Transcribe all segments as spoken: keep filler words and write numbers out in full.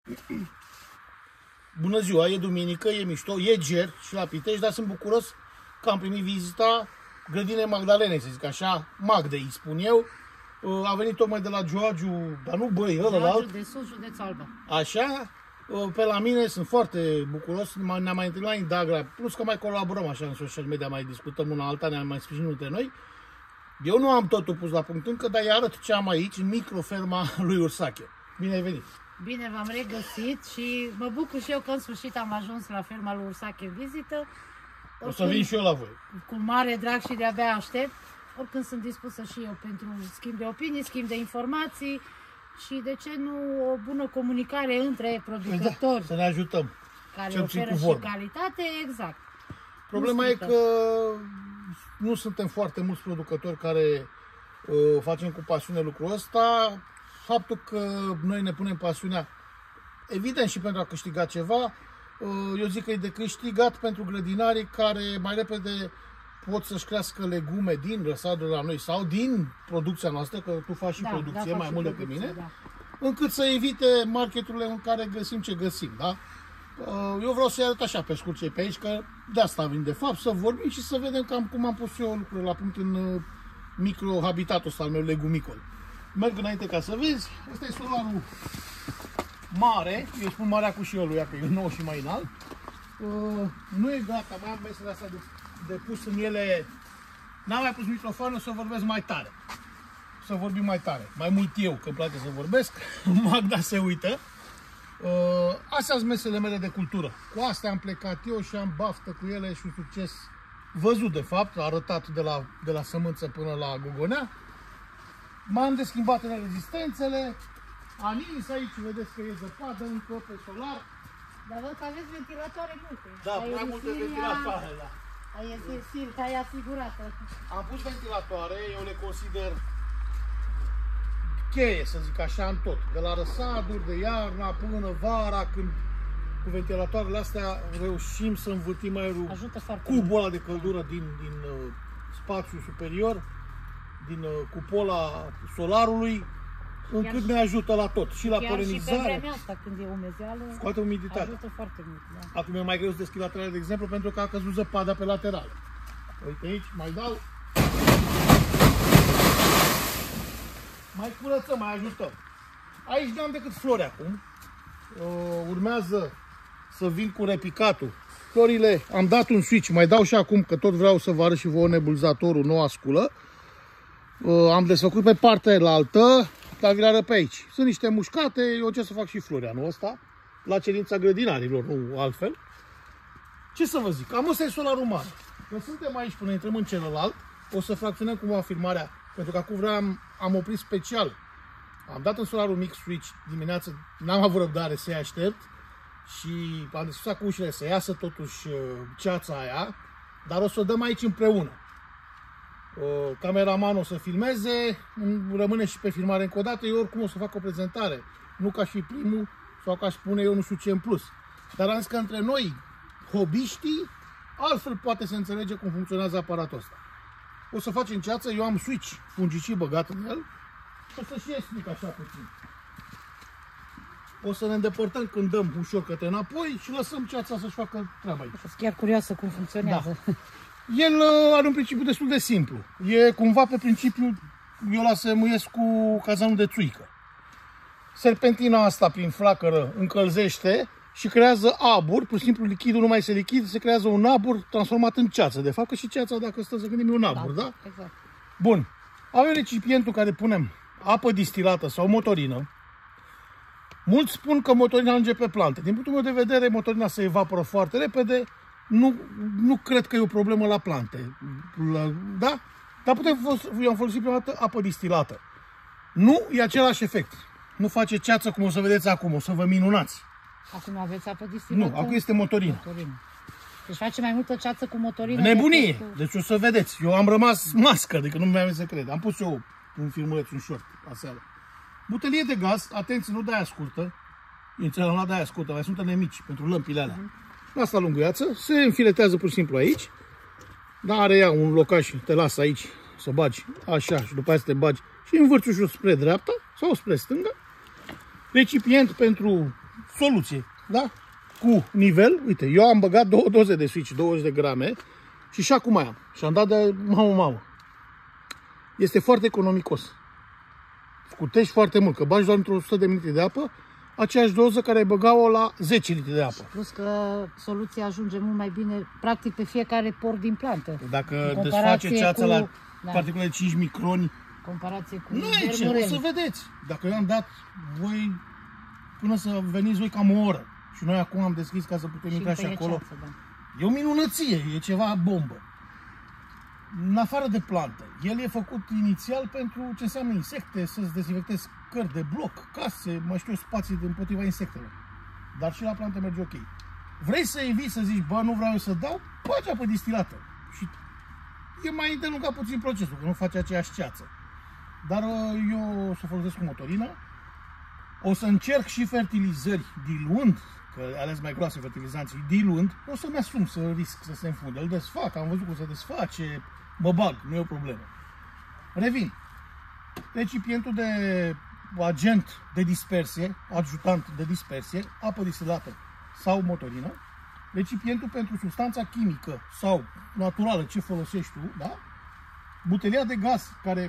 Bună ziua, e duminică, e mișto, e ger și la Pitești, dar sunt bucuros că am primit vizita grădinei Magdalenei, să zic așa, Magdei, îi spun eu. A venit tocmai de la Gioagiu, dar nu băi, ălălalt. de Sus, județ Alba. Așa, pe la mine sunt foarte bucuros, ne-am mai întâlnit la Indagra, plus că mai colaborăm așa în social media, mai discutăm una alta, ne-am mai sprijinit între noi. Eu nu am totul pus la punct încă, dar îi arăt ce am aici, în microferma lui Ursache. Bine ai venit! Bine v-am regăsit și mă bucur și eu că în sfârșit am ajuns la ferma lui Ursache în vizită. O să vin și eu la voi. Cu mare drag și de-abia aștept. Oricând sunt dispusă și eu pentru schimb de opinii, schimb de informații și de ce nu o bună comunicare între producători. Da, să ne ajutăm. Care oferă și calitate, exact. Problema e că nu suntem foarte mulți producători care uh, facem cu pasiune lucrul ăsta. Faptul că noi ne punem pasiunea, evident și pentru a câștiga ceva, uh, eu zic că e de câștigat pentru grădinarii care mai repede pot să-și crească legume din răsadul la noi sau din producția noastră, că tu faci și da, producție da, mai mult decât mine, da. Încât să evite marketurile în care găsim ce găsim, da? Eu vreau să-i arăt așa pe scurt cei pe aici, că de asta vin de fapt, să vorbim și să vedem cam cum am pus eu lucrurile la punct în micro-habitatul ăsta al meu legumicol. Merg înainte ca să vezi, ăsta e solarul mare, eu spun marea cu și eu lui, că e nou și mai înalt. Nu e gata, mai am mesele astea de, de pus în ele, n-am mai pus microfonul, să vorbesc mai tare. Să vorbim mai tare, mai mult eu, că îmi place să vorbesc, Magda se uită. Uh, astea sunt mesele mele de cultură. Cu astea am plecat eu și am baftă cu ele și un succes văzut de fapt, arătat de la, de la sămânță până la gogonea. M-am deschimbat în rezistențele. Anis aici, vedeți că e zăpadă încă pe solar. Dar văd că aveți ventilatoare multe. Da, prea multe ventilatoare, da. Aia e asigurată. Am pus ventilatoare, eu le consider cheie, să zic așa, în tot. De la răsaduri, de iarna, până vara, când cu ventilatoarele astea reușim să învârtim aerul, cubul ăla de căldură din, din uh, spațiul superior, din uh, cupola solarului, încât chiar ne ajută la tot. Și la polenizare. Și pe vremea asta, când e umezeală, scoate umiditatea. Ajută foarte mult. Da. Acum e mai greu să deschid laterale, de exemplu, pentru că a căzut zăpada pe laterale. Uite aici, mai dau. Mai curățăm, mai ajutăm. Aici n-am decât flori acum. Uh, urmează să vin cu repicatul. Florile, am dat un switch, mai dau și acum, că tot vreau să vă arăt și vouă nebulzatorul, noua sculă. Uh, am desfăcut pe partea altă, dar vi-l arăt pe aici. Sunt niște mușcate, eu ce să fac și flori anul ăsta, la cerința grădinarilor, nu altfel. Ce să vă zic, am ăsta e solarul mare. Când suntem aici până intrăm în celălalt, o să fracționăm cumva filmarea. Pentru că acum vreau, am, am oprit special. Am dat în solarul mic switch dimineață, n-am avut răbdare să-i aștept și am discutat cu ușile să iasă totuși ceața aia, dar o să o dăm aici împreună. Cameramanul o să filmeze, rămâne și pe filmare încă o dată, eu oricum o să fac o prezentare, nu ca și primul sau ca spune eu nu știu ce în plus. Dar am zis că între noi, hobbiștii, altfel poate se înțelege cum funcționează aparatul ăsta. O să facem ceață, eu am switch fungicid băgat în el. O să și explic așa puțin. O să ne îndepărtăm când dăm ușor către înapoi și lăsăm ceața să-și facă treaba aici. Sunt chiar curioasă cum funcționează. Da. El are un principiu destul de simplu. E cumva pe principiu, eu la să muiesc cu cazanul de țuică. Serpentina asta prin flacără încălzește și creează abur, pur și simplu lichidul nu mai se lichid, se creează un abur transformat în ceață. De fapt că și ceața, dacă stă să gândim, e un abur, da? da? Exact. Bun. Avem recipientul care punem apă distilată sau motorină. Mulți spun că motorina ajunge pe plante. Din punctul meu de vedere, motorina se evaporă foarte repede. Nu, nu cred că e o problemă la plante. La, da? Dar putem folosi, eu am folosit prima dată apă distilată. Nu e același efect. Nu face ceață cum o să vedeți acum, o să vă minunați. Acum aveți apă distilată? Nu, acum este motorină. motorină. Deci face mai multă ceață cu motorină. Nebunie! Cu... Deci o să vedeți. Eu am rămas mască, adică nu mi-am să cred. Am pus eu un filmuleț, un short, aseară. Butelie de gaz, atenție, nu de aia scurtă. Nu de aia scurtă, mai sunt ale mici, pentru lămpile alea. Uh-huh. Asta lungăiață, se înfiletează pur și simplu aici. Dar are ea un locaș, te lasă aici să bagi, așa, și după aceea să te bagi și învârți ușor spre dreapta sau spre stânga. Recipient pentru soluție, da? Cu nivel, uite, eu am băgat două doze de switch, douăzeci de grame și și acum mai am. Și am dat de mamă, mamă. Este foarte economicos. Scutești foarte mult, că bagi doar într-o sută de mililitri de apă, aceeași doză care ai băgat-o la zece litri de apă. Plus că soluția ajunge mult mai bine, practic, pe fiecare por din plantă. Dacă desface ceața cu, la da. particule de cinci microni, comparație cu nu e ce, o să vedeți. Dacă eu am dat voi, până să veniți voi cam o oră, și noi acum am deschis ca să putem și intra și acolo, ceață, da. E o minunăție, e ceva bombă. În afară de plantă, el e făcut inițial pentru ce înseamnă insecte, să-ți dezinfectezi cări de bloc, case, mai știu, spații împotriva insectelor. Dar și la plantă merge ok. Vrei să eviți să zici, bă, nu vreau eu să dau, bagi apă distilată. Și e mai îndelungat puțin procesul, că nu face aceeași ceață. Dar eu o să folosesc cu motorină. O să încerc și fertilizări diluând, că ales mai groase fertilizanții, diluând, o să-mi asum să risc să se înfunde. Îl desfac, am văzut cum se desface, mă bag, nu e o problemă. Revin. Recipientul de agent de dispersie, ajutant de dispersie, apă distilată sau motorină, recipientul pentru substanța chimică sau naturală, ce folosești tu, da? Butelia de gaz care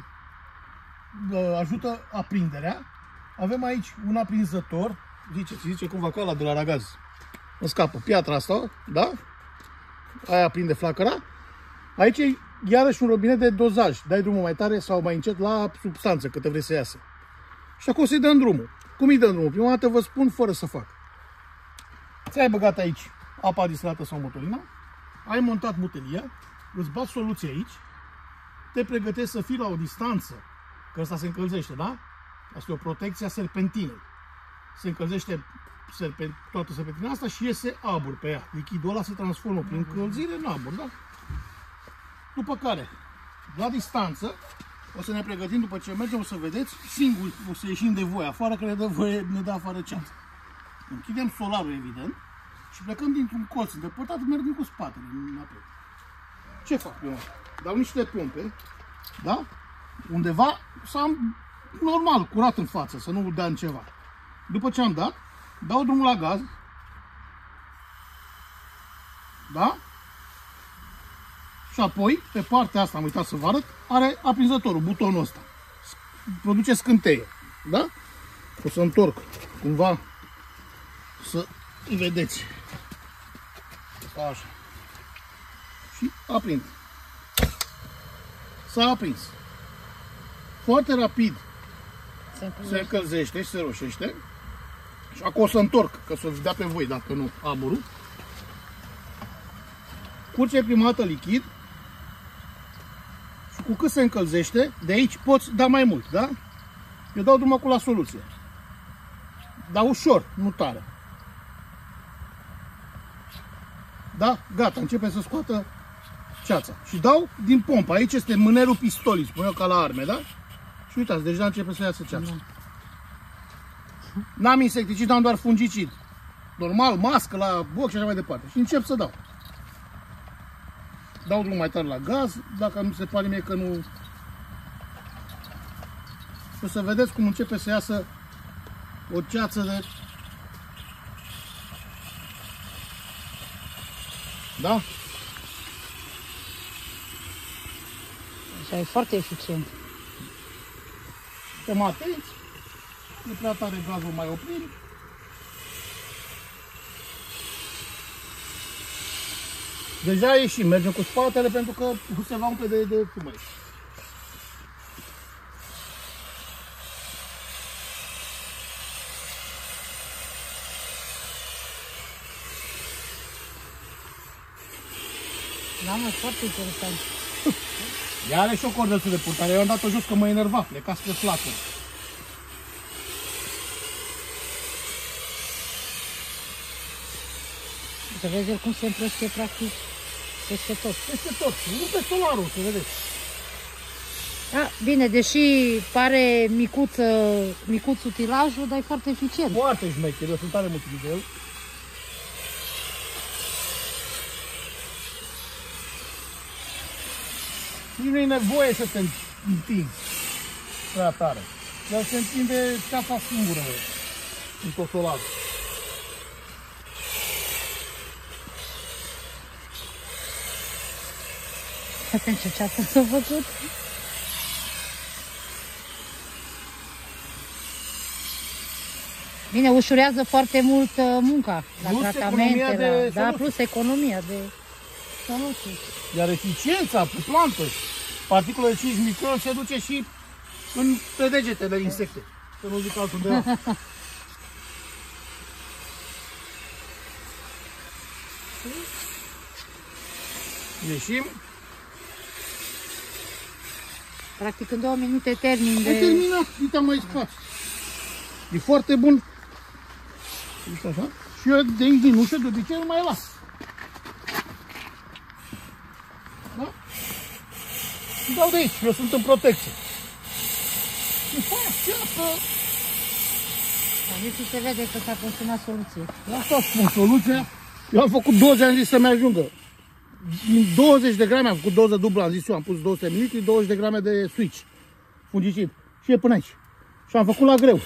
uh, ajută aprinderea. Avem aici un aprinzător, zice, se zice cumva ca ăla de la Ragaz. Îmi scapă piatra asta, da? Aia prinde flacăra. Aici e iarăși un robinet de dozaj. Dai drumul mai tare sau mai încet la substanță, cât vrei să iasă. Și acum să-i dăm drumul. Cum îi dăm drumul? Prima dată vă spun fără să fac. Ți-ai băgat aici apa distilată sau motorina, ai montat butelia, îți bagi soluția aici, te pregătești să fii la o distanță, că ăsta se încălzește, da? Asta e o protecție a serpentinei. Se încălzește serpent, toată serpentina asta și iese abur pe ea. Lichidul ăla se transformă prin încălzire în abur, da? După care, la distanță, o să ne pregătim după ce mergem, o să vedeți, singur o să ieșim de voie afară, că ne dă voie, ne dă afară ceață. Închidem solarul, evident, și plecăm dintr-un colț îndepărtat, mergem cu spatele înapoi. Ce fac eu? Dau niște pompe, da? Undeva să am normal, curat în față, să nu dea în ceva. După ce am dat, dau drumul la gaz, da? Și apoi, pe partea asta, am uitat să vă arăt, are aprinzătorul, butonul ăsta. Produce scânteie, da? O să întorc cumva să vedeți. Așa. Și aprind. S-a aprins. Foarte rapid se încălzește. se încălzește și se roșește. Și acum o să întorc, că să o dea pe voi dacă nu aburul. Curge prima dată lichid. Și cu cât se încălzește, de aici poți da mai mult, da? Eu dau drumul acum la soluție. Dar ușor, nu tare. Da? Gata, începe să scoată ceața. Și dau din pompă. Aici este mânerul pistolii, spun eu, ca la arme, da? Și uitați, deja începe să iasă ceața. N-am insecticid, am doar fungicid. Normal, mască la boc și așa mai departe. Și încep să dau. Dau drumul mai tare la gaz, dacă mi se pare mie că nu... Și o să vedeți cum începe să iasă o ceață de... Da? Așa e foarte eficient. Suntem atenți, e prea tare gazul, mai oprim. Deja ieșim, mergem cu spatele pentru că se va umple de, de fumări. Da, mă, foarte interesant. Ea are și o cordeță de purtare, eu am dat-o jos că mă enerva, pleca spre flacără. Să vezi el cum se împrăștie practic peste tot. Peste tot, nu pe solarul, să vedeți. Da, bine, deși pare micuț, micuț utilajul, dar e foarte eficient. Foarte șmecher, eu sunt tare mulțumit de el. Nici nu e nevoie să te întinzi prea tare. El se întinde ceața singură în tot solarul. Atent ce ceață s-a făcut. Bine, ușurează foarte mult uh, munca la Plus tratamente, economia de la, da, soluții. plus economia de soluții. Iar eficiența pe plantă, particulele de cinci microni, se duce și în pe degetele insecte. Să nu zic altundeva. Ieșim. Practic în două minute termin de... E terminat, uite mai spate. E foarte bun. Uite așa. Și eu de aici din ușă de obicei nu mai las. Da? Dau de aici, eu sunt în protecție. Și fac ceapă. Dar nici se vede că s-a consumat soluție. Asta spun soluția. Eu am făcut doze, am zis să-mi ajungă. douăzeci de grame, am făcut doză dublă, am zis eu, am pus două sute de mililitri, douăzeci de grame de switch, fungicid. Și e până aici. Și am făcut la greu.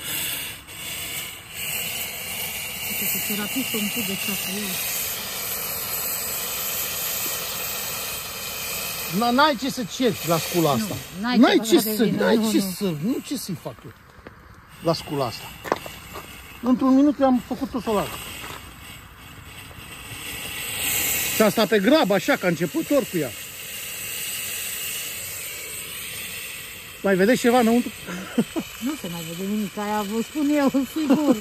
Uite că se rapid să îmi de ceapă eu. N-ai ce să ceri la scula asta. N-ai ce ce să, vină, n-ai nu, ce nu. să, nu ce să-i fac eu la scula asta. Într-un minut am făcut tot solarul. Și asta pe grab, așa, ca începător cu ea. Mai vedeți ceva înăuntru? Nu se mai vede nimic, aia vă spun eu, sigur.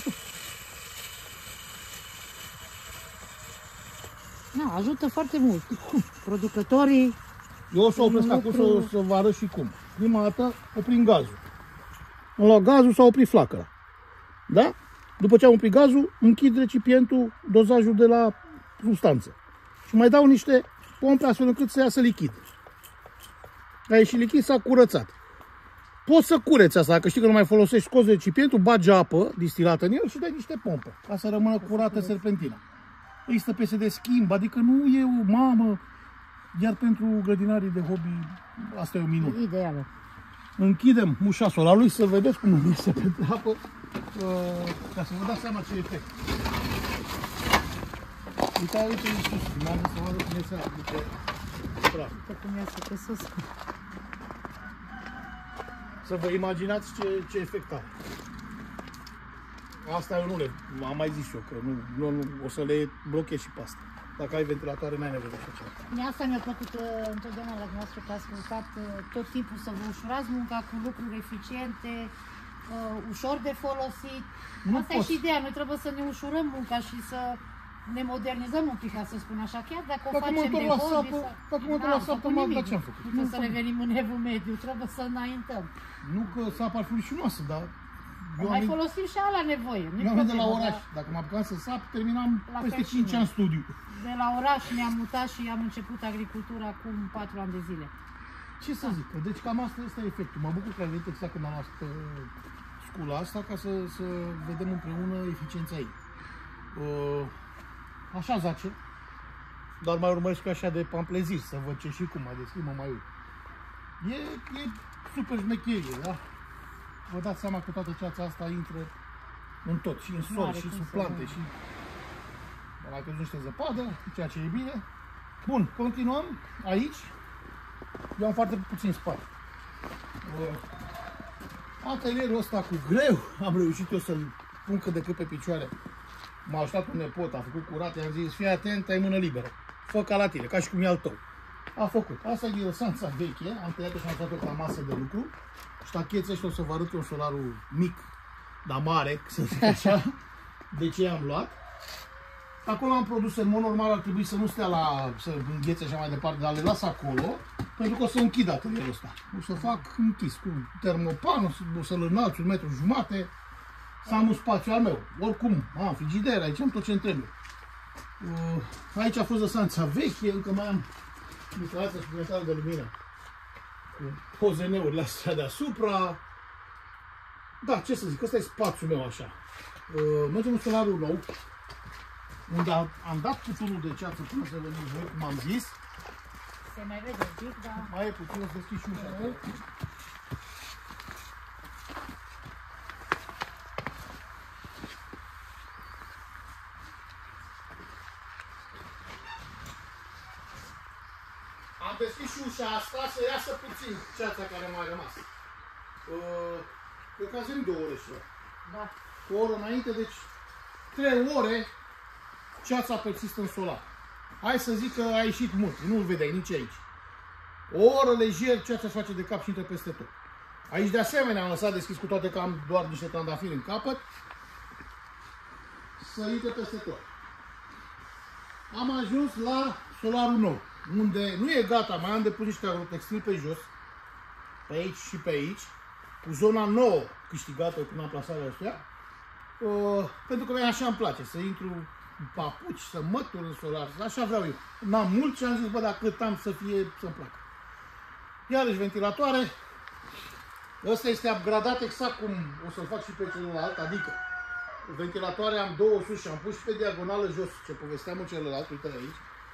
Nu, ajută foarte mult. Producătorii... Eu o să opresc acum să, să vă arăt și cum. Prima dată oprim gazul. Am luat gazul, s-a oprit flacăra. Da? După ce am oprit gazul, închid recipientul, dozajul de la substanță. Și mai dau niște pompe astfel încât să iasă lichid. A ieșit lichid, s-a curățat. Poți să cureți asta, dacă știi că nu mai folosești, scoți recipientul, bagi apă distilată în el și dai niște pompe, ca să rămână curată serpentina. Există piese de schimb, adică nu e o mamă, iar pentru grădinarii de hobby, asta e o minune. Ideală. Închidem ușa solarului să vedeți cum nu iese pe apă, ca să vă dați seama ce efect. Uite, uite, în sus, filmează să vadă cum iese după praf. Uite cum iasă pe sus. Să vă imaginați ce, ce efect are. Asta eu nu le, am mai zis eu, că nu, nu, nu o să le blochez și pe asta. Dacă ai ventilatoare, n-ai nevoie de așa ceva. Mie asta mi-a plăcut uh, întotdeauna la dumneavoastră, că ați căutat uh, tot timpul să vă ușurați munca cu lucruri eficiente, uh, ușor de folosit. Nu Asta pot. e și ideea, noi trebuie să ne ușurăm munca și să ne modernizăm un pic, ca să spun așa, chiar dacă o Dacă mă facem întorc de la hobby. sapă, Sau... dacă mă întorc la sapă, mă la ce am făcut? Nu trebuie să revenim în evul mediu, trebuie să înaintăm. Nu că sapa ar fi rușinoasă, dar eu Mai am, folosim și ala nevoie. eu am venit de la oraș. Dacă mă apucam să sap, terminam La peste fel și cinci noi. ani studiu. De la oraș ne-am mutat și am început agricultura acum patru ani de zile. Ce să zic? Deci cam asta este efectul. Mă bucur că ai venit exact când am luat uh, scula asta ca să, să vedem împreună eficiența ei. Uh, așa zace, dar mai urmăresc așa de pamplezir să văd ce și cum mai deschid, mă mai uit. E, e super șmecherie, da? Vă dați seama că toată ceața asta intră în tot, și în sol, N-are și cum sub să plante, nu. și mai căzut niște zăpadă, ceea ce e bine. Bun, continuăm aici. Eu am foarte puțin spate. Uh, Atelierul ăsta cu greu am reușit eu să-l pun cât de cât pe picioare. M-a ajutat un nepot, a făcut curat, i-am zis, fii atent, ai mână liberă. Fă ca la tine, ca și cum e al tău. A făcut. Asta e lăsanța veche, am tăiat-o și am dat-o ca masă de lucru. Ștacheții ăștia o să vă arăt un solarul mic, dar mare, să zic așa, de ce am luat. Acolo am produs, în mod normal ar trebui să nu stea la, să înghețe așa mai departe, dar le las acolo, pentru că o să închid atelierul ăsta. O să fac închis cu termopan, o, să, o să-l înalț un metru jumate, să am un spațiu al meu. Oricum, am frigider, aici am tot ce-mi trebuie. Uh, aici a fost lăsanța veche, încă mai am instalația suplimentară de lumină cu O Z N-urile astea deasupra. Da, ce să zic, ăsta e spațiul meu așa. Uh, mergem în solarul nou, unde am dat puținul de ceață până să venim voi, cum am zis. Se mai vede un pic, dar... Mai e puțin, o să deschid și ușa. Am deschis și ușa asta să iasă puțin ceața care mai a rămas. Uh, cred că avem două ore și Da. o oră înainte, deci trei ore ceața persistă în solar. Hai să zic că a ieșit mult, nu-l vedeai nici aici. O oră lejer, ceața face de cap și intră peste tot. Aici de asemenea am lăsat deschis, cu toate că am doar niște trandafiri în capăt, să intre peste tot. Am ajuns la solarul nou, unde nu e gata, mai am depus niște agrotextil pe jos, pe aici și pe aici, cu zona nouă câștigată când am plasat astea, uh, pentru că așa îmi place, să intru în papuci, să mătur în solar, așa vreau eu. N-am mult și am zis, bă, dacă cât am să fie, să-mi placă. Iarăși ventilatoare, ăsta este upgradat exact cum o să-l fac și pe celălalt, adică ventilatoare am două sus și am pus și pe diagonală jos, ce povesteam în celălalt, uite aici.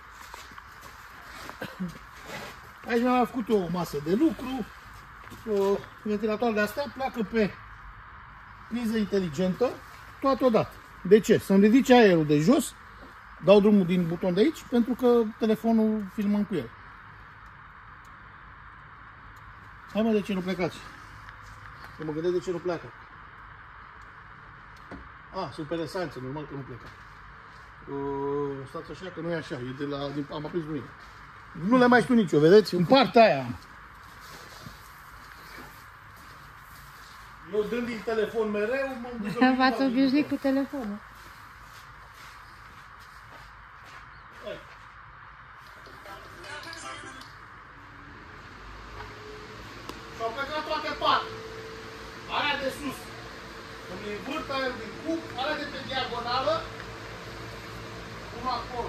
Aici mi-am făcut o masă de lucru, o ventilatoare de astea pleacă pe priză inteligentă, toate odată. De ce? Să-mi ridice aerul de jos, dau drumul din buton de aici, pentru că telefonul filmăm cu el. Hai mă, de ce nu plecați? Că mă gândesc de ce nu pleacă. Ah, sunt pe resanță, normal că nu plecă. Uh, stați așa că nu e așa, e de la, din, am aprins mâine. Nu le mai știu nicio, vedeți? În partea aia. Eu dând din telefon mereu, mă V-ați obișnuit cu telefonul. Și-au plecat toate patru. Aia de sus. Îmi învârt aia din cup, aia de pe diagonală. Cum acolo.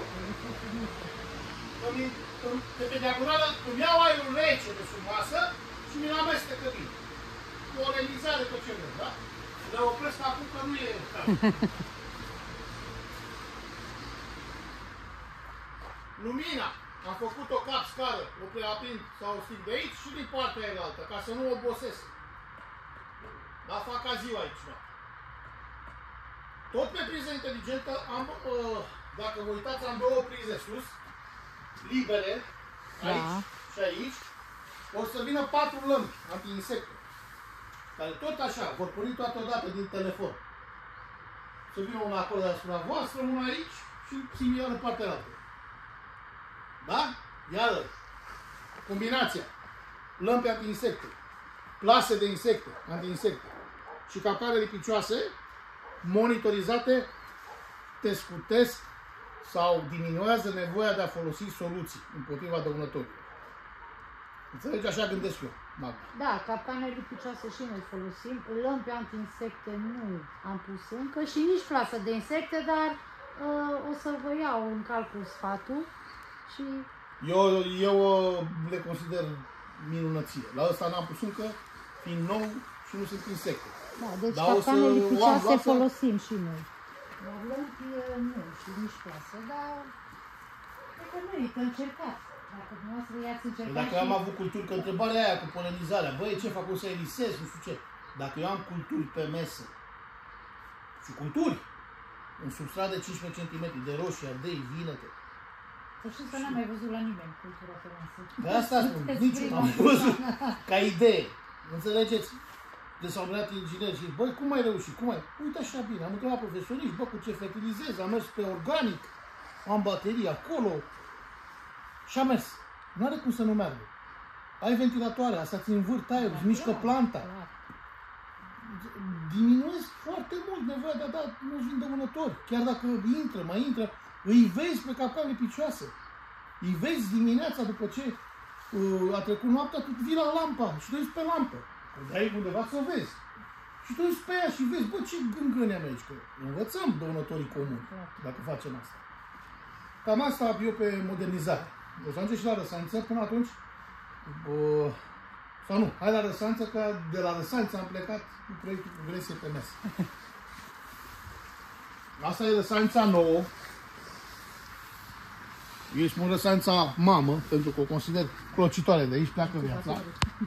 De pe diagonală îmi iau aerul rece de sub masă și mi-l amestecă bine. Cu o realizare pe ce vreau, da? Le opresc acum că nu e caz. Lumina. Am făcut o cap scară, o preaprind sau o stic de aici și din partea aia altă, ca să nu obosesc. Dar fac ca ziua aici, da. Tot pe priză inteligentă, am, uh, dacă vă uitați, am două prize sus, libere, aici da. Și aici. O să vină patru lămpi anti-insecte, care tot așa, vor porni toată odată din telefon. Să vină una acolo deasupra voastră, una aici și similar în partea altă. Da? Iară, combinația, lămpi anti-insecte, plase de insecte, anti-insecte și capcane lipicioase monitorizate te scutesc sau diminuează nevoia de a folosi soluții împotriva dăunătorilor. Înțelegi? Așa gândesc eu, Magda. Da, capcane lipicioase și noi folosim, lămpi anti-insecte nu am pus încă și nici plasă de insecte, dar uh, o să vă iau în calcul sfatul. Și... Eu, eu le consider minunăție. La ăsta n-am pus încă, fiind nou și nu sunt insecte. Da, deci capcane lipicioase folosim și noi. Dar lămpi nu și nici plasă, dar cred că merită încercat. Dacă dumneavoastră i-ați încercat. Dacă și... am avut culturi, că întrebarea aia cu polenizarea, băi, ce fac, o să elisez, nu știu ce. Dacă eu am culturi pe mesă și culturi, un substrat de cincisprezece centimetri de roșii, ardei, vinete. Să știți că n-am mai văzut la nimeni cultura pe masă. De asta spun, nici nu am văzut ca idee. Înțelegeți? De s-au luat ingineri și băi, cum ai reușit? Cum ai? Uite așa bine, am întrebat profesoriști, bă, cu ce fertilizez, am mers pe organic, am baterii acolo și am mers. Nu are cum să nu meargă. Ai ventilatoare, asta ți învârt aerul, îți mișcă planta. Diminuezi foarte mult nevoia de a da mulți dăunători. Chiar dacă intră, mai intră, îi vezi pe capcane lipicioase. Îi vezi dimineața după ce uh, a trecut noaptea, tu vii la lampa și te uiți pe lampă. De aici undeva să o vezi. Și te uiți pe ea și vezi, bă, ce gângâni am aici, că învățăm dăunătorii comuni, dacă facem asta. Cam asta eu pe modernizare. O să ajungem și la Răsanță, până atunci, uh, sau nu, hai la Răsanță, că de la Răsanță am plecat cu proiectul cu Gresie pe mes. Asta e Răsanța nouă. Eu îi spun Răsanța mamă, pentru că o consider clocitoare, de aici pleacă viața.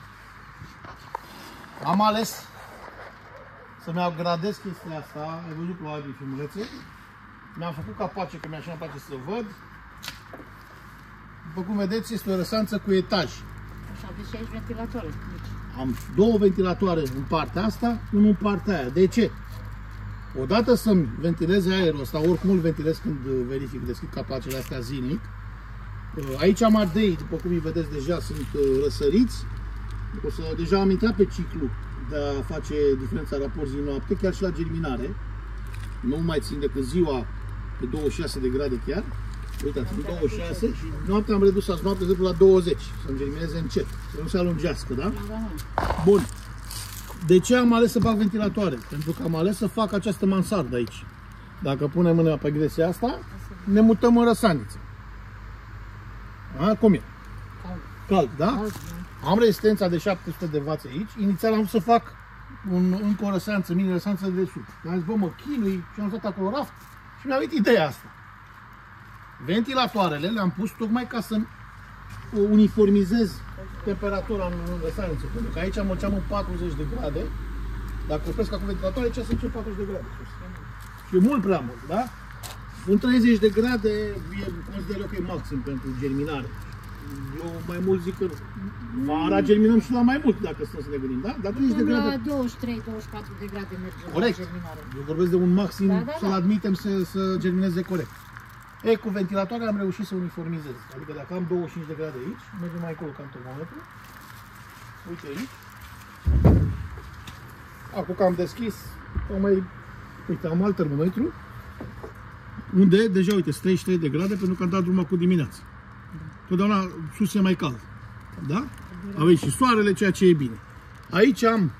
Am ales să-mi upgradez chestia asta, ai văzut probabil filmulețe. Mi-am făcut capace, că mi-așa îmi place să văd. După cum vedeți, este o răsanță cu etaj. Așa, aveți și aici ventilatoare. Deci. Am două ventilatoare în partea asta, unul în partea aia. De ce? Odată să-mi ventileze aerul ăsta, oricum îl ventilez când verific, deschid capacele astea zilnic. Aici am ardei, după cum îi vedeți deja, sunt răsăriți. O să, deja am intrat pe ciclu de a face diferența raport zi-noapte, chiar și la germinare. Nu mai țin decât ziua pe douăzeci și șase de grade chiar. Uitați, în douăzeci și șase și noaptea am redus azi noapte la douăzeci, să-mi germineze încet, să nu se alungească, da? Bun. De ce am ales să fac ventilatoare? Pentru că am ales să fac această mansardă aici. Dacă punem mâna pe gresia asta, ne mutăm în răsaniță. A, cum e? Cald. Cald, da? Am rezistența de șapte sute de watt aici. Inițial am vrut să fac un, încă o răsanță, mini răsanță de sub. Am zis, bă, mă chinui și am dat acolo raft și mi-a venit ideea asta. Ventilatoarele le-am pus tocmai ca să uniformizez temperatura în răsaniță. Pentru că aici măceam în patruzeci de grade. Dacă opresc acum ventilatoare, aici se încep patruzeci de grade. Și e mult prea mult, da? Un treizeci de grade e, consider eu că e maxim pentru germinare. Eu mai mult zic că vara germinăm și la mai mult, dacă stăm să ne gândim, da? Dar treizeci de grade... La douăzeci și trei douăzeci și patru de grade merge corect. La germinare. Eu vorbesc de un maxim, da, da, să-l da. admitem să, să germineze corect. E, cu ventilatoare am reușit să uniformizez. Adică dacă am douăzeci și cinci de grade aici, mergem mai acolo ca în termometru. Uite aici. Acum că am deschis, am mai... Uite, am alt termometru. Unde, deja, uite, sunt treizeci și trei de grade pentru că am dat drumul cu dimineața. Totdeauna sus e mai cald. Da? Aveți și soarele, ceea ce e bine. Aici am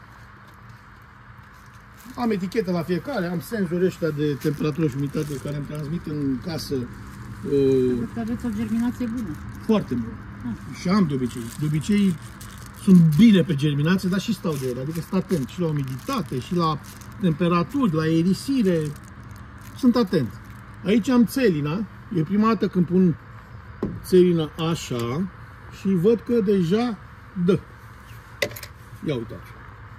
am etichete la fiecare, am senzori ăștia de temperatură și umiditate care îmi transmit în casă. Uh, că aveți o germinație bună. Foarte bună. Ah. Și am de obicei. De obicei sunt bine pe germinație, dar și stau de ele. Adică sunt atent și la umiditate, și la temperaturi, la aerisire. Sunt atent. Aici am țelina. E prima dată când pun țelina așa și văd că deja dă. Ia uitați.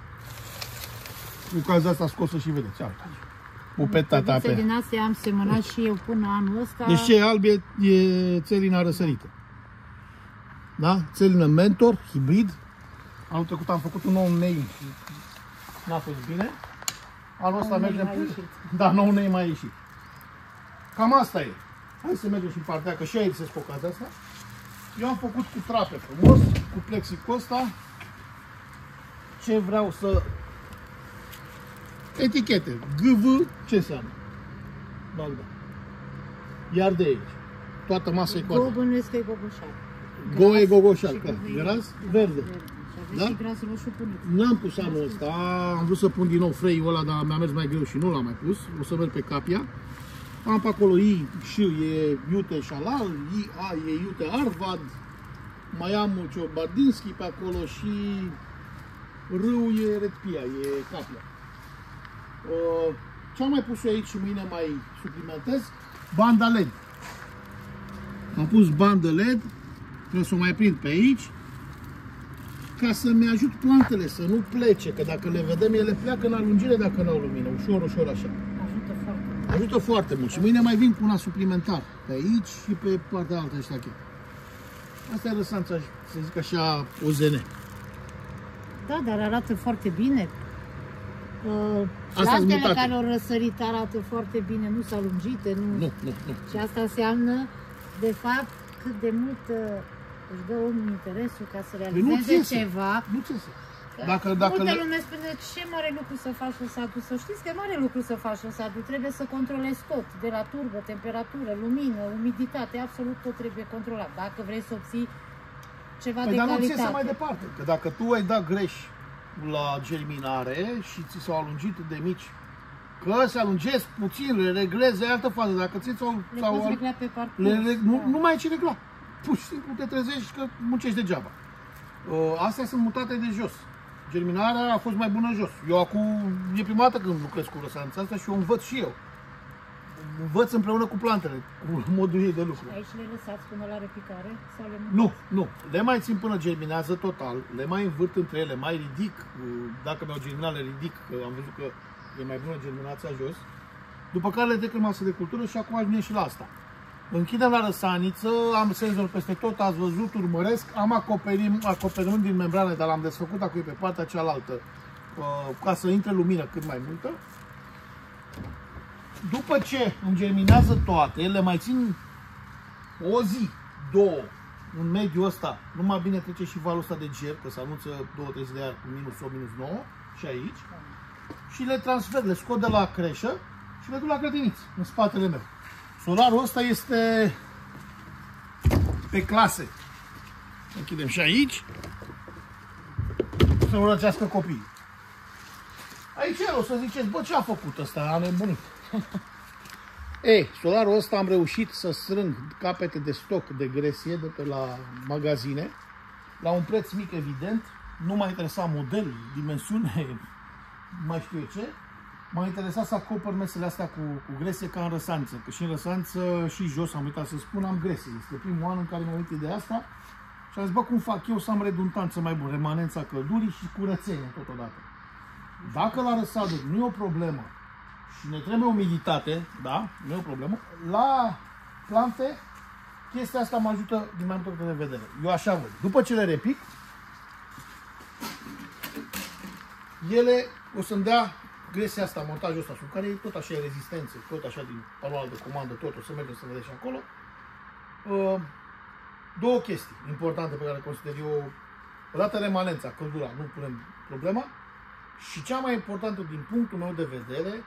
Cu cazul asta scosă și vedeți. Ia uitați. Pupeta pe din astea am semănat și eu până anul ăsta. Deci ce e alb e, e țelina răsărită. Da? Țelină Mentor, hibrid. Anul trecut am făcut un nou name și n-a fost bine. Anul ăsta mergem... Da, nou name mai ieșit. Cam asta e. Hai să mergem și în partea, că și aici se spocați asta. Eu am făcut cu trape frumos, cu plexicul ăsta. Ce vreau să... Etichete. G V, ce înseamnă? Magda. Iar de aici. Toată masa e coadă. Go bănuiesc că e gogoșal. Go e gogoșal, clar. Gras, verde. Da? Și gras roșu punit. N-am pus anul ăsta. Am vrut să pun din nou freiul ăla, dar mi-a mers mai greu și nu l-am mai pus. O să merg pe Capia. Am pe acolo I și e iute Șalal, I A e iute Arvad. Mai am Ciobardinski pe acolo și râu e Redpia, e Capia. Uh, ce am mai pus eu aici și mâine mai suplimentez? Banda L E D. Am pus bandă L E D, trebuie să o mai prind pe aici, ca să-mi ajut plantele să nu plece, că dacă le vedem, ele pleacă în alungire dacă nu au lumină, ușor, ușor așa. Ajută foarte mult. Ajută foarte mult și mâine mai vin cu una suplimentar, pe aici și pe partea altă ăștia chiar. Asta e răsanța, să zic așa, O Z N. Da, dar arată foarte bine. Uh, plantele care au răsărit arată foarte bine, nu s-au lungite, nu... Nu, nu, nu. Și asta înseamnă, de fapt, cât de mult uh, își dă omul interesul ca să realizeze nu ceva. Nu ți iese. Dacă, dacă Multă le... lume spune ce mare lucru să faci în sadu. Să știți că e mare lucru să faci în sadu. Trebuie să controlezi tot, de la turbă, temperatură, lumină, umiditate, absolut tot trebuie controlat. Dacă vrei să obții ceva păi de dar calitate. Dar nu ți iese mai departe. Că dacă tu ai dat greș la germinare și ți s-au alungit de mici, că se alungesc puțin, le reglezi, e altă fază. Dacă ți s-au... Le poți regla pe parcurs. Le, le, nu, da. nu mai ai ce regla. Pur și simplu te trezești că muncești degeaba. Uh, astea sunt mutate de jos. Germinarea a fost mai bună jos. Eu acum, e prima dată când lucrez cu răsanța asta și eu învăț și eu. Învăț împreună cu plantele, cu modul ei de lucru. Aici le lăsați până la repicare? Sau le nu, nu. Le mai țin până germinează total, le mai învârt între ele, mai ridic. Dacă mi-au germinat, le ridic, că am văzut că e mai bună germinația jos. După care le trec în masă de cultură și acum ajungem și la asta. Închidem la răsaniță, am senzor peste tot, ați văzut, urmăresc, am acoperim, acoperiment din membrană, dar l-am desfăcut acum pe partea cealaltă, ca să intre lumină cât mai multă. După ce îmi germinează toate, le mai țin o zi, două, în mediul ăsta, numai bine trece și valul ăsta de ger, că se anunță două trei zile iar cu minus opt, minus nouă, și aici, și le transfer, le scot de la creșă și le duc la grădiniță, în spatele meu. Solarul ăsta este pe clase. Închidem și aici, să nu răcească copiii. Aici o să ziceți, bă, ce a făcut ăsta? A nebunit. Ei, solarul ăsta am reușit să strâng capete de stoc de gresie de pe la magazine, la un preț mic, evident. Nu m-a interesat model, dimensiune, mai știu eu ce. M-a interesat să acopăr mesele astea cu, cu gresie ca în răsaniță, că și în răsaniță și jos, am uitat să spun, am gresie. Este primul an în care mi-am uitat de asta și am zis, bă, cum fac eu să am redundanță mai bună, remanența căldurii și curățenie totodată. Dacă la răsaduri nu e o problemă și ne trebuie umiditate, da, nu e o problemă, la plante, chestia asta mă ajută din mai multe puncte de vedere. Eu așa văd. După ce le repic, ele o să-mi dea gresia asta, montajul ăsta, sub care e tot așa rezistență, tot așa din manual de comandă, tot, o să mergem să vedeți și acolo. Uh, două chestii importante pe care le consider eu. Odată remanența, căldura, nu punem problema. Și cea mai importantă din punctul meu de vedere,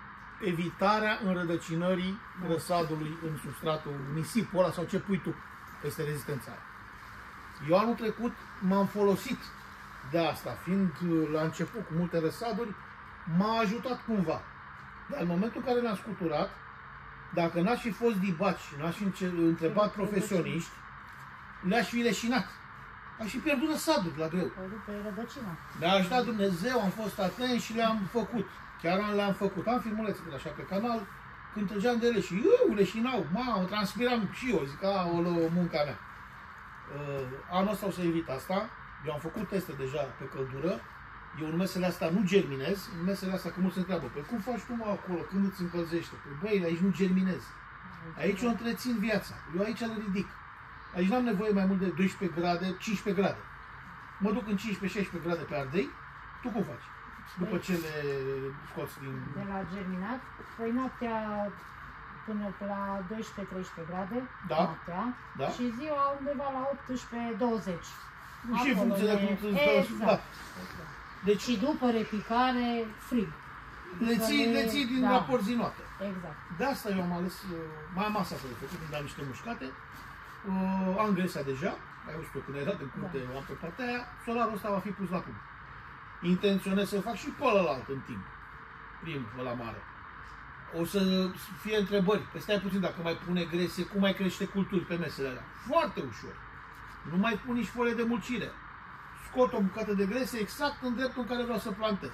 evitarea înrădăcinării răsadului în substratul, nisipul ăla sau ce pui tu peste rezistența aia. Eu anul trecut m-am folosit de asta, fiind la început cu multe răsaduri, m-a ajutat cumva. Dar în momentul în care l-am scuturat, dacă n-aș fi fost dibaci și n-aș fi întrebat profesioniști, le-aș fi leșinat. Aș fi pierdut răsaduri la greu. Mi-a ajutat Dumnezeu, am fost atent și le-am făcut. Chiar le-am făcut. Am filmulețe așa pe canal, când trăgeam de ele și eu leșinau, mamă, transpiram și eu, zic, aolă, munca mea. Uh, anul ăsta o să evit asta. Eu am făcut teste deja pe căldură. Eu în mesele astea nu germinez, în mesele astea că mulți se întreabă, păi cum faci tu mă acolo, când îți încălzește? Păi băi, aici nu germinez. Aici o întrețin viața. Eu aici le ridic. Aici n-am nevoie mai mult de doisprezece grade, cincisprezece grade. Mă duc în cincisprezece șaisprezece grade pe ardei. Tu cum faci? După ce le scoți din... De la germinat, păi noaptea până la doisprezece treisprezece grade, da. noaptea, Da. Și ziua undeva la optsprezece douăzeci. Și în funcție de cum îți dă... Exact. Da. Deci și după repicare, frig. Le ții, le ții din da. raport zi-noapte. Exact. De asta eu am ales, mai am asta de făcut, îmi dau niște mușcate. Uh, am gresia deja, ai văzut-o când ai dat în curte, da. Am pe partea aia, solarul ăsta va fi pus la punct. Intenționez să fac și pe ălalt în timp, primul, ăla mare. O să fie întrebări, pe stai puțin dacă mai pune gresie, cum mai crește culturi pe mesele alea. Foarte ușor. Nu mai pun nici folie de mulcire. Scot o bucată de gresie exact în dreptul în care vreau să plantez.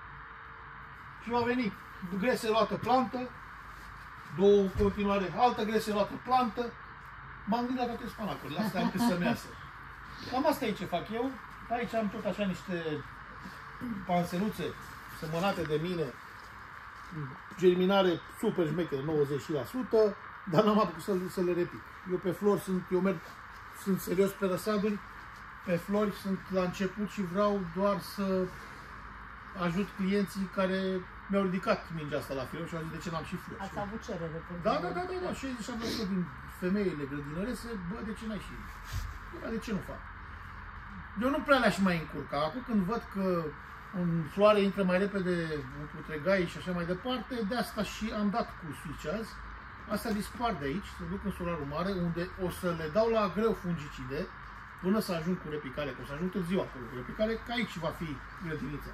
Și va veni gresie luată plantă, două continuare, altă gresie luată plantă. M-am gândit la toate spanacurile, astea am cât să-mi iasă. Cam asta e ce fac eu. Aici am tot așa niște panseluțe semănate de mine, germinare super șmecheră, nouăzeci la sută, dar n-am apucat să, să le repic. Eu pe flori sunt, eu merg, sunt serios pe răsaduri, pe flori sunt la început și vreau doar să ajut clienții care mi-au ridicat mingea asta la firmă și au zis de ce n-am și flori. Ați avut cerere pentru... Da, da, da, da, da, șaizeci și șapte la sută din femeile grădinărese, bă, de ce n-ai și... Bă, de ce nu fac? Eu nu prea le-aș mai încurca. Acum când văd că în floare intră mai repede între gai și așa mai departe, de asta și am dat cu switch azi. Astea dispar de aici, se duc în solarul mare, unde o să le dau la greu fungicide, până să ajung cu repicare, că o să ajung târziu acolo cu repicare, că aici va fi grădinița.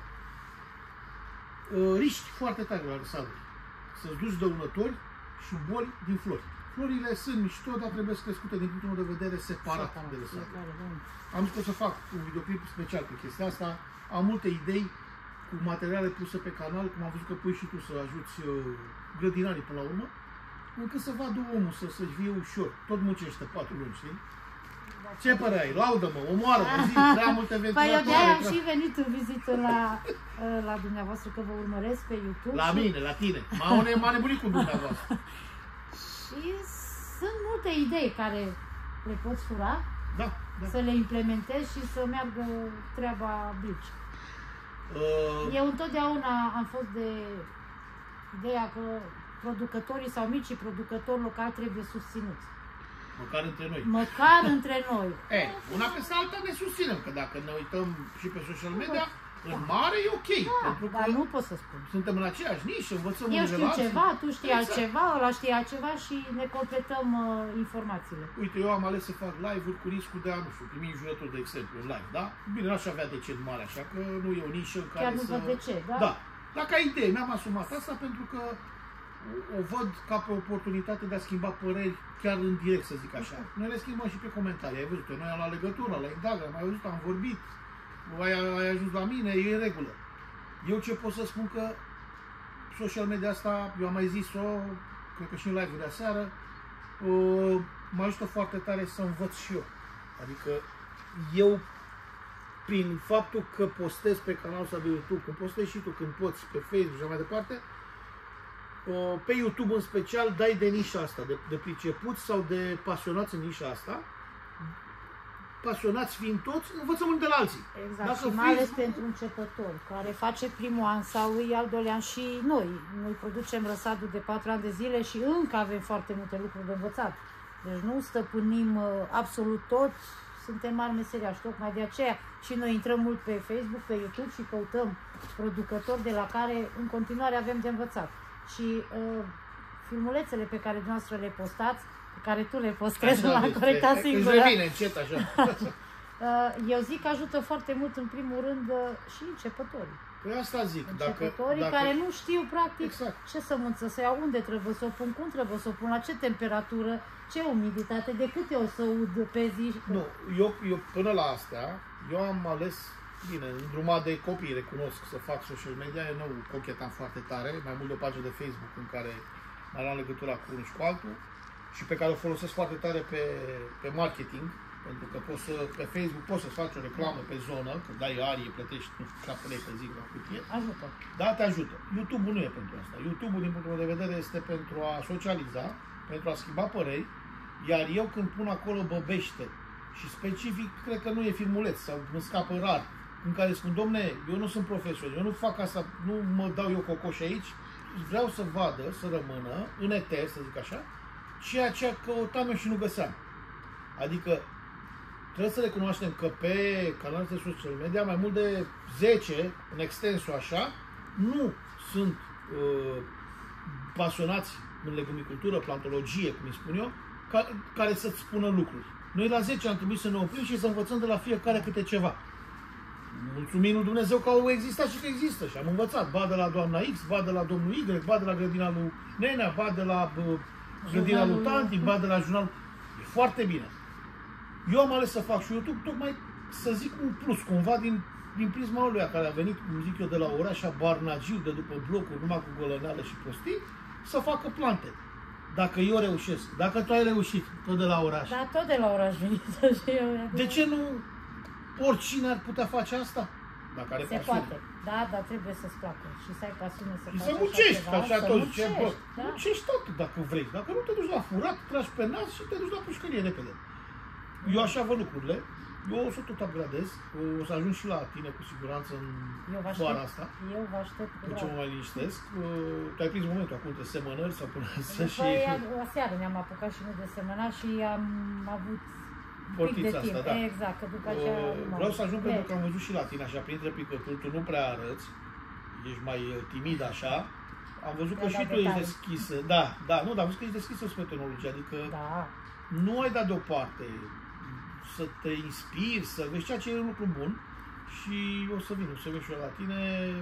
Riști foarte tare la răsaduri. Să-ți duci dăunători și boli din flori. Florile sunt mișto, dar trebuie să crescute din punctul meu de vedere separat de răsaduri. Am zis că o să fac un videoclip special pe chestia asta. Am multe idei cu materiale puse pe canal, cum am văzut că pui și tu să ajuți grădinarii până la urmă, încât să vadă omul să, să-și fie ușor. Tot muncește patru luni, știi? Ce părere ai? Laudă-mă, omoară-mă, zi, prea multe ventilatoare. Păi eu de-aia am și venit în vizită la, la dumneavoastră, că vă urmăresc pe YouTube. La și... mine, la tine. M-a nebunit cu dumneavoastră. Și sunt multe idei care le poți fura, Da, da. să le implementezi și să meargă treaba blici. Uh, Eu întotdeauna am fost de ideea că producătorii sau micii producători locali trebuie susținuți. Măcar între noi. Măcar între noi. E, una peste alta ne susținem, că dacă ne uităm și pe social media, în mare e ok. Da, pentru că dar nu pot să spun. suntem în aceeași nișă, învățăm Eu unele știu la alții. ceva, tu știi Exact. altceva, ăla știe altceva și ne completăm uh, informațiile. Uite, eu am ales să fac live-uri cu riscul de a, nu știu, primi jurături, de exemplu, în live, da? Bine, n-aș avea de ce mare, așa că nu e o nișă în care Chiar nu să... văd de ce, da? Da. Dacă ai idee, mi-am asumat asta pentru că o, o văd ca pe oportunitate de a schimba păreri chiar în direct, să zic așa. Noi le schimbăm și pe comentarii, ai văzut, noi am la legătură, la Indaga, am mai văzut, am vorbit, ai, ai ajuns la mine, e în regulă. Eu ce pot să spun că social media asta, eu am mai zis-o, cred că și în live-ul de aseară, uh, mă ajută foarte tare să învăț și eu. Adică eu, prin faptul că postez pe canalul ăsta de YouTube, când postezi și tu, când poți, pe Facebook și așa mai departe, uh, pe YouTube în special dai de nișa asta, de, de pricepuți sau de pasionați în nișa asta, pasionați fiind toți, învățăm unul de la alții. Exact, Dacă și mai ales Facebook- pentru începători, care face primul an sau e al doilea an și noi. Noi producem răsadul de patru ani de zile și încă avem foarte multe lucruri de învățat. Deci nu stăpânim uh, absolut tot, suntem mari meseriași, tocmai de aceea și noi intrăm mult pe Facebook, pe YouTube și căutăm producători de la care în continuare avem de învățat. Și uh, filmulețele pe care dumneavoastră le postați, pe care tu le postezi, Așa, la deci, corecta îți singură. revine încet așa. Eu zic că ajută foarte mult, în primul rând, și începătorii. Păi asta zic. Dacă, Începătorii dacă... care nu știu, practic, Exact. ce sămânță să iau, unde trebuie să o pun, cum trebuie să o pun, la ce temperatură, ce umiditate, de câte o să ud pe zi. Nu, eu, eu până la astea, eu am ales, bine, îndrumat de copii, recunosc, să fac social media, eu nu cochetam foarte tare, mai mult de o pagină de Facebook în care mai am legătura cu unul și cu altul și pe care o folosesc foarte tare pe, pe marketing, pentru că poți să, pe Facebook poți să faci o reclamă pe zonă, că dai arie, plătești, nu știu, șapte lei pe zi la cutie. Ajută. Da, te ajută. YouTube-ul nu e pentru asta. YouTube-ul, din punctul meu de vedere, este pentru a socializa, pentru a schimba păreri, iar eu când pun acolo băbește și specific, cred că nu e filmuleț sau îmi scapă rar, în care spun, domne, eu nu sunt profesor, eu nu fac asta, nu mă dau eu cocoș aici, vreau să vadă, să rămână în eter, să zic așa, ceea ce căutam eu și nu găseam. Adică trebuie să recunoaștem că pe canalele de social media, mai mult de zece, în extensul așa, nu sunt uh, pasionați în legumicultură, plantologie, cum îi spun eu, ca, care să-ți spună lucruri. Noi la zece am trebuit să ne oprim și să învățăm de la fiecare câte ceva. Mulțumim lui Dumnezeu că au existat și că există și am învățat. Ba de la doamna X, ba de la domnul Y, ba de la grădina lui Nenea, ba de la uh, grădina lui Tanti, ba de la jurnalul. E foarte bine. Eu am ales să fac și YouTube tocmai să zic un plus, cumva din, din prisma lui care a venit, cum zic eu, de la oraș, barnagiu, de după blocuri, numai cu golăneală și prostii, să facă plante. Dacă eu reușesc, dacă tu ai reușit, tot de la oraș. Da, tot de la oraș venit și eu. De ce nu oricine ar putea face asta? Dacă are Se pasiune. poate. Da, dar trebuie să-ți placă și să ai pasiune să Și faci să muncești, așa, așa ceva, tot să zice, bă, muncești, da. muncești tot dacă vrei. Dacă nu te duci la furat, tragi pe nas și te duci la pușcărie repede. Eu așa văd lucrurile. Eu o să tot upgradez, o să ajung și la tine cu siguranță în Eu vă vara aștept, asta. eu vă aștept cu De ce drag. mă mai liniștesc? Uh, Tu ai prins momentul acum de semănări sau până să și... Păi, aseară ne-am apucat și noi de semănat și am avut pic de Portița timp. asta, da. Exact, că după aceea... Uh, nu Vreau să ajung am- pentru că am văzut și la tine așa, printre picături, tu nu prea arăți, ești mai uh, timid așa. Am văzut că Da, și da, tu ești detalii. deschisă, da, da, nu, dar am văzut că ești deschisă spre tehnologie, adică Da, nu ai dat deoparte să te inspiri, să vezi ceea ce e un lucru bun și o să vin, o să vin și eu la tine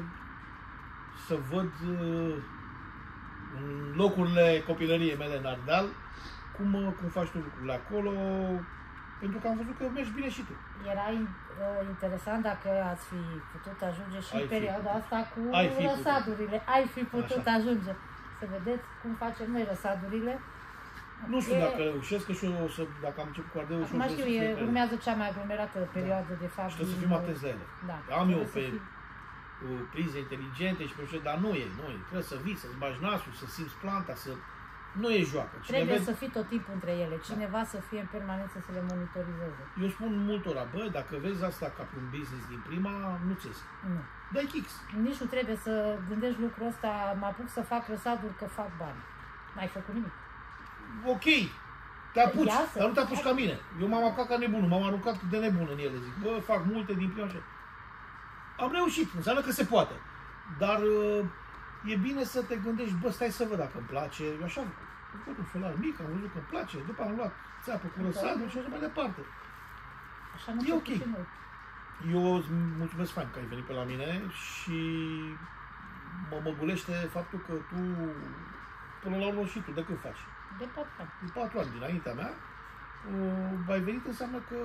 să văd uh, în locurile copilăriei mele în Ardeal cum, uh, cum faci tu lucrurile acolo, pentru că am văzut că mergi bine și tu. era in- uh, interesant dacă ați fi putut ajunge și Ai în fi perioada asta cu Ai fi putut. răsadurile. Ai fi putut Așa. ajunge. Să vedeți cum facem noi răsadurile. Nu știu E- dacă reușesc, că și eu o să, dacă am început cu ardeu, și eu Acum vreau știu, să e, fiu pe ele. urmează cea mai aglomerată perioadă de fapt. Și trebuie să din- fim atenți la ele. Da. Am eu Trebuie să pe fim- uh, prize inteligente și pe ce, dar nu e, nu e. Trebuie să vii, să-ți bagi nasul, să simți planta, să Nu e joacă. Cine Trebuie vede... să fii tot timpul între ele. Cineva da. să fie în permanență să le monitorizeze. Eu spun multora, bă, dacă vezi asta ca pe un business din prima, nu-ți iese. Nu. Dai kicks. Nici nu trebuie să gândești lucrul ăsta, mă apuc să fac răsaduri că fac bani. N-ai făcut nimic. Ok, te apuci, Iasă. dar nu te apuci ca mine. Eu m-am apucat ca nebunul, m-am aruncat de nebun în ele. Zic, bă, fac multe din prima așa. Am reușit, înseamnă că se poate. Dar e bine să te gândești, bă, stai să văd dacă îmi place. Eu așa am făcut un solar mic, am văzut că îmi place, după am luat țeapă cu răsaduri și așa mai departe. Așa nu e ok. Eu îți mulțumesc fain că ai venit pe la mine și mă măgulește faptul că tu, până la urmă și tu, de când faci? De patru ani. De patru ani dinaintea mea, uh, ai venit înseamnă că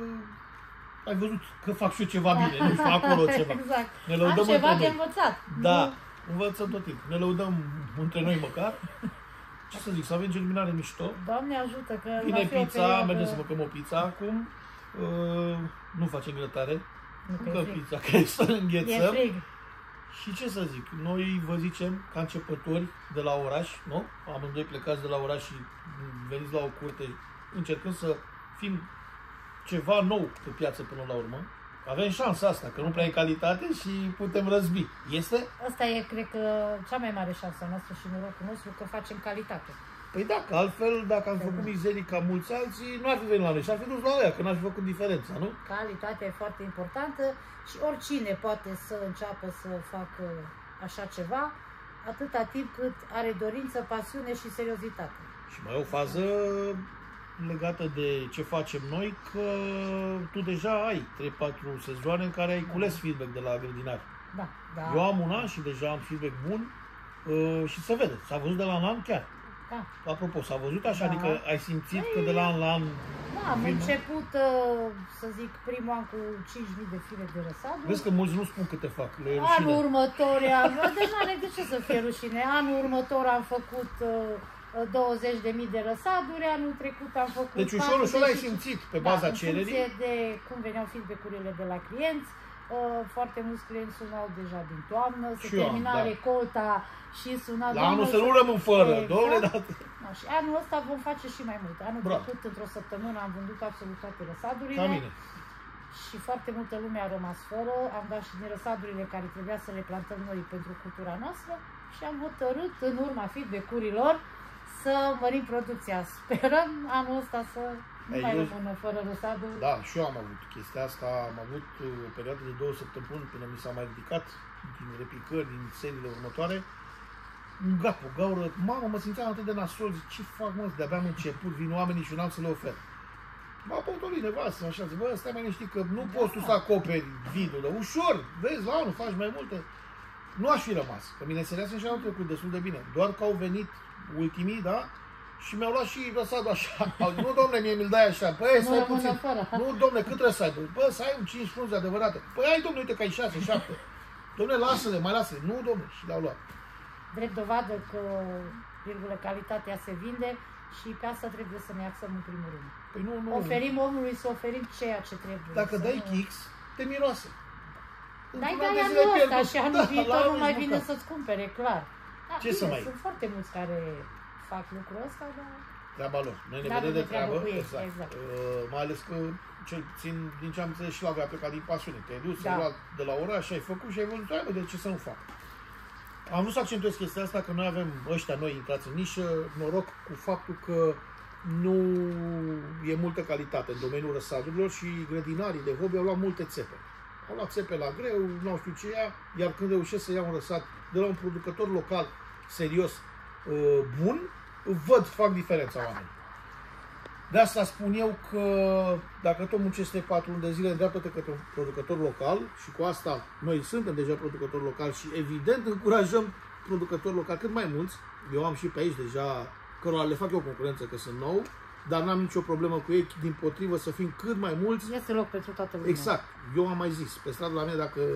ai văzut că fac și eu ceva bine, nu știu, acolo ceva. Exact. Ne lăudăm am ceva de noi. învățat. Da, nu... învățăm tot timpul. Ne lăudăm între noi măcar. Ce să zic, să avem germinare mișto. Doamne ajută că vine va fi pizza, o perioadă... mergem să mâncăm o pizza acum. Uh, nu facem grătare. Nu, mâncăm pizza, că să înghețăm. E frig. Și ce să zic, noi vă zicem, ca începători de la oraș, nu? Amândoi plecați de la oraș și veniți la o curte, încercând să fim ceva nou pe piață până la urmă. Avem șansa asta, că nu prea e calitate și putem răzbi. Este? Asta e, cred că, cea mai mare șansă noastră și norocul nostru, că facem calitate. Păi da, că altfel, dacă am făcut mizerii ca mulți alții, nu ar fi venit la noi și ar fi dus la aia, că n-ar fi făcut diferența, nu? Calitatea e foarte importantă și oricine poate să înceapă să facă așa ceva, atâta timp cât are dorință, pasiune și seriozitate. Și mai e o fază legată de ce facem noi, că tu deja ai trei patru sezoane în care ai cules feedback de la grădinari. Da, da. Eu am un an și deja am feedback bun uh, și se vede, s-a văzut de la an la an chiar. Da. Apropo, s-a văzut așa, Da. adică ai simțit Ei, că de la an la an... Da, am filmul? început, să zic, primul an cu cinci mii de fire de răsaduri. Vezi că mulți nu spun câte fac, le e Anul rușine. următor, am... deci nu are de ce să fie rușine. Anul următor am făcut uh, douăzeci de mii de răsaduri, anul trecut am făcut... Deci ușor, ușor ai simțit pe baza da, cererii. în funcție de cum veneau feedback-urile de la clienți. Uh, foarte mulți clienți sunau deja din toamnă, se Și eu am, termina da. recolta și suna... La anul să nu rămân fără, Exact. doamne, da. Da, și anul ăsta vom face și mai mult. Anul Bravo. trecut, într-o săptămână, am vândut absolut toate răsadurile. Ca mine. Și foarte multă lume a rămas fără. Am dat și din răsadurile care trebuia să le plantăm noi pentru cultura noastră și am hotărât, în urma feedback-urilor, să mărim producția. Sperăm anul ăsta să nu Ei, mai eu- rămână fără răsaduri. Da, și eu am avut chestia asta, am avut o perioadă de două săptămâni până mi s-a mai ridicat din replicări, din seriile următoare. Un gap, o gaură, mamă, mă simțeam atât de nasol, zic, ce fac mă, de-abia am început, vin oamenii și n-am să le ofer. M-a potolit nevastă, așa, zic, bă, stai mai liniștit că nu Da. poți tu să acoperi vidul, dar ușor, vezi, la anul faci mai multe. Nu aș fi rămas, că mine înțeleasă și anul trecut destul de bine, doar că au venit ultimii, da? Și mi-au luat și răsadul așa. Nu, domne, mie mi-l dai așa. Păi, Nu stai rămână puțin. fără. Nu, domne, cât răsadul? Bă, să ai un cinci frunze adevărate. Păi, ai, domne, uite că ai șase, șapte. Domne, lasă-le, mai lasă-le. Nu, domne, și le-au luat. Drept dovadă că, virgulă, calitatea se vinde și pe asta trebuie să ne axăm în primul rând. Păi nu, nu. Oferim omului să oferim ceea ce trebuie. Dacă să dai nu- kicks, te miroase. Dai, Într-un an dai de zile anul ăsta pierdut. și anul Da, la viitor anul nu mai ești vine mâncat. să-ți cumpere, clar. Da, Ce bine, să mai- sunt foarte mulți care fac lucrul ăsta, dar... Treaba lor. Noi ne N-avem vedem de de treabă treabă. cu ei, Exact. exact. Uh, mai ales că, cel puțin, din ce am înțeles și la a plecat din pasiune. Te-ai dus, Da. ai luat de la oraș și ai făcut și ai văzut, hai, bă, de ce să nu fac? Am vrut să accentuez chestia asta, că noi avem ăștia noi intrați în nișă, noroc cu faptul că nu e multă calitate în domeniul răsadurilor și grădinarii de hobby au luat multe țepe. Au luat țepe la greu, nu știu ce ia, iar când reușesc să iau un răsad de la un producător local serios, uh, bun, văd, fac diferența oamenii. De asta spun eu că dacă tot muncești trei patru luni de zile, îndreaptă-te către un producător local și cu asta noi suntem deja producători locali și evident încurajăm producători locali cât mai mulți. Eu am și pe aici deja, cărora le fac eu concurență că sunt nou, dar n-am nicio problemă cu ei, din potrivă să fim cât mai mulți. Este loc pentru toată lumea. Exact. Eu am mai zis, pe stradă la mine, dacă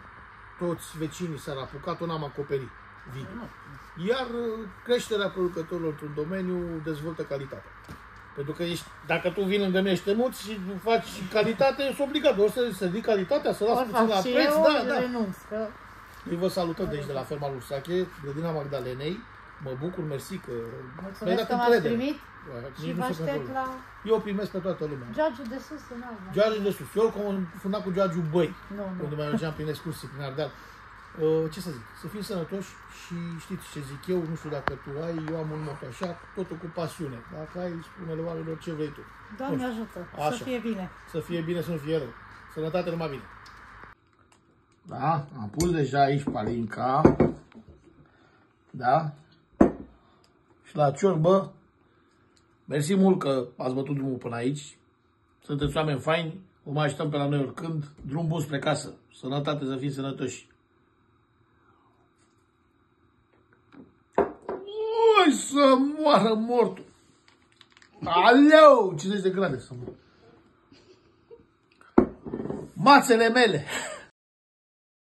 toți vecinii s-ar apuca, tot n-am acoperit vidul. Iar creșterea producătorilor într-un domeniu dezvoltă calitatea. Pentru că ești, dacă tu vii lângă mine și te muți și faci calitate, ești obligat. O să se ridic calitatea, să las Ori puțin la fac și preț. eu, Da, ori da. renunț, că... Noi vă salutăm de aici, de la ferma lui Sache, grădina Magdalenei. Mă bucur, mersi că mulțumesc că m-ați primit și vă aștept la... Eu primesc pe toată lumea. Geagiul de sus în Ardeal. Geagiul de sus. Eu oricum am fundat cu Geagiul Băi. Nu, nu. Unde mai mergeam prin excursii, prin Ardeal. Ce să zic? Să fim sănătoși și știți ce zic eu, nu știu dacă tu ai, eu am un motto așa, totul cu pasiune. Dacă ai, spune-le oamenilor ce vrei tu. Doamne ajută, așa. Să fie bine. Să fie bine, să nu fie rău. Sănătate, numai bine. Da, am pus deja aici palinca. Da? Și la ciorbă, mersi mult că ați bătut drumul până aici. Sunteți oameni faini, vă mai așteptăm pe la noi oricând. Drum bun spre casă. Sănătate, să fim sănătoși. Ui, să moară mortul. Aleu, cincizeci de grade să mor. Mațele mele.